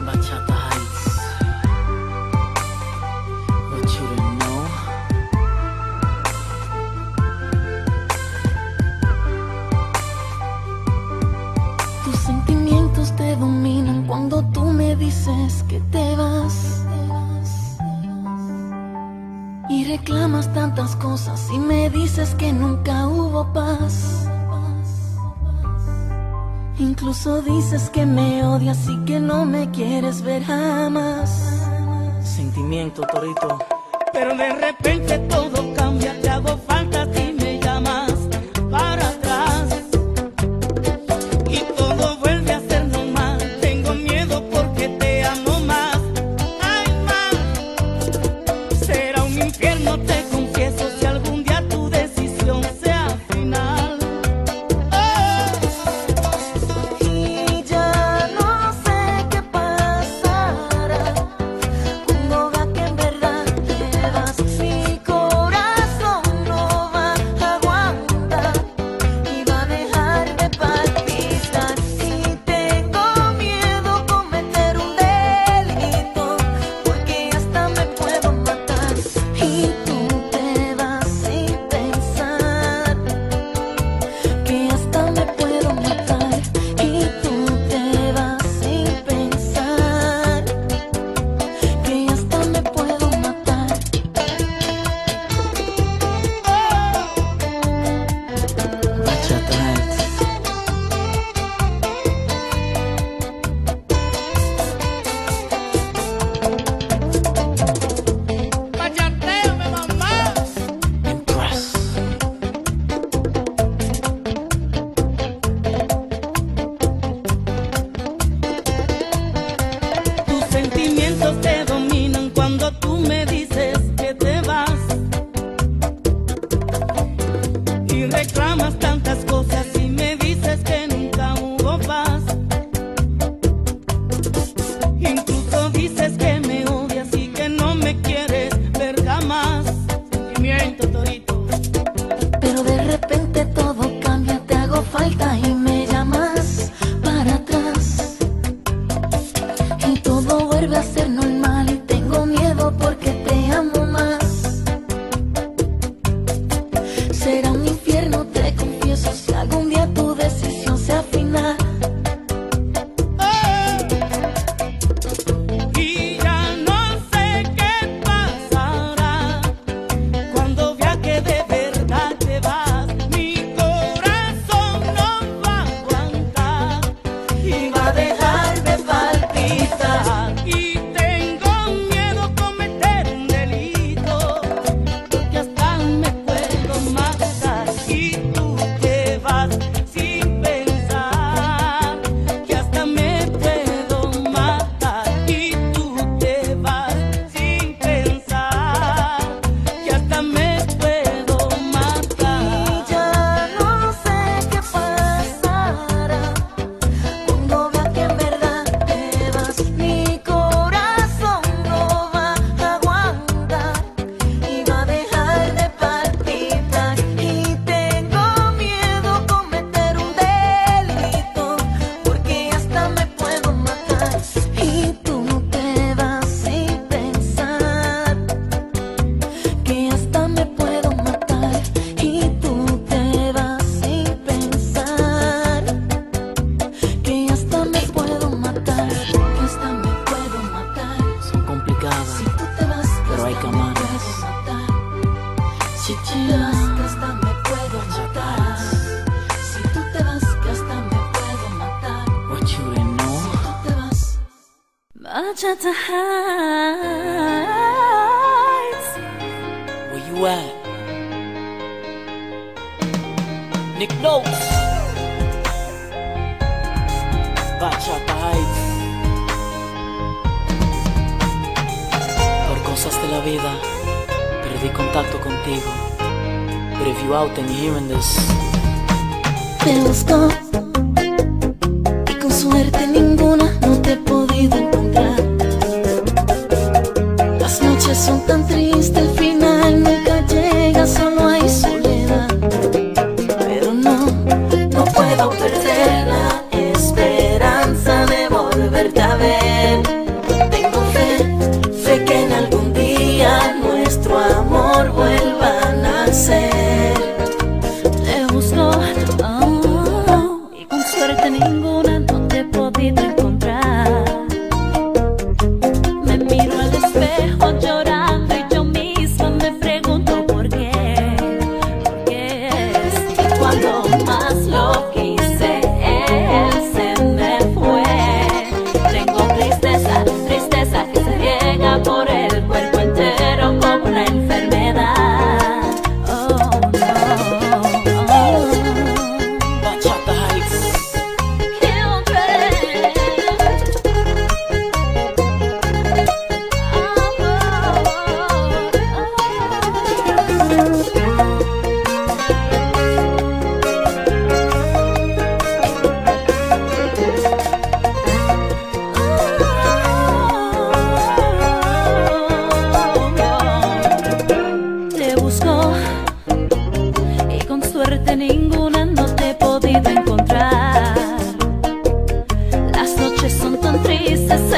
Bachata Heights. What you didn't know. Tus sentimientos te dominan cuando tú me dices que te vas. Y reclamas tantas cosas y me dices que nunca hubo paz. Incluso dices que me odias y que no me quieres ver jamás. Sentimiento, Torito. Pero de repente todo cambia, te hago falta si me llamas para atrás. Y todo vuelve a ser normal, tengo miedo porque te amo más. Ay, más, será un infierno, te confieso, si algún día tu decisión sea final. Y ya no sé qué pasará cuando vea que en verdad te vas. Mi corazón no va a aguantar y va a dejar de palpitar. Y tengo miedo cometer un delito porque hasta me puedo matar. Y tú te vas sin pensar que hasta me puedo matar. Y tú te vas sin pensar que hasta me puedo matar. Bachata Heights. Bachateame, mamá. Impress. Tus sentimientos te dominan cuando tú me dices que te vas. Y reclamas tantas cosas y me dices que nunca hubo paz. Incluso dices que me odias y que no me quieres ver jamás. Sentimiento, Torito. Pero de repente todo cambia, te hago falta y me llamas para atrás. Y todo vuelve a ser normal y tengo miedo porque te amo más. Será un infierno, te confieso, si algún día tu decisión sea final. Y ya no sé qué pasará cuando vea que de verdad te vas. Mi corazón no va a aguantar y va a dejar de palpitar. Y tengo miedo cometer un delito que hasta me puedo matar. Y tú te vas sin pensar que hasta me puedo matar. Y tú te vas sin pensar que hasta me puedo matar. Y ya no sé qué pasará cuando vea que en verdad te vas. Mi corazón no va a aguantar y va a dejar de palpitar. Y tengo miedo cometer un delito porque hasta me puedo matar. Y tú te vas sin pensar que hasta me puedo matar. Y tú te vas sin pensar que hasta me puedo matar. Que hasta me puedo matar. Son complicadas, Si tú te vas, que pero hay hasta que me amarlas. puedo matar. Si tú te vas, que hasta me puedo matar. Si tú te vas, que hasta me puedo matar. What you didn't know. Si tú te vas. Bachata Heights. Where you at? Nick Notes. Bachata Heights. Por cosas de la vida, perdí contacto contigo. But if you out and you're hearing this, Te busco y con suerte ninguna no te he podido encontrar. Las noches son tan tristes, el final nunca llega, solo hay soledad. Pero no puedo perder la esperanza de volverte a ver. dices